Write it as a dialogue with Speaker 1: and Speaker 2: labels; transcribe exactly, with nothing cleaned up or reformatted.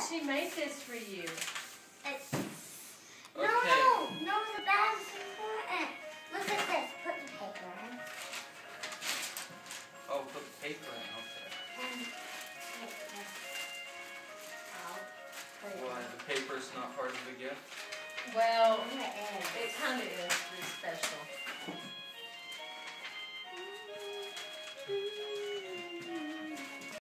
Speaker 1: She made this for you.
Speaker 2: It's...
Speaker 3: Okay.
Speaker 2: No, no, the bag's important. Look at this. Put the paper in.
Speaker 3: Oh, put the paper in, okay.
Speaker 2: And take this out. Put it
Speaker 3: Why,
Speaker 2: in.
Speaker 3: the paper's not part of the gift?
Speaker 1: Well,
Speaker 2: Yeah, it is.
Speaker 1: it kind of is.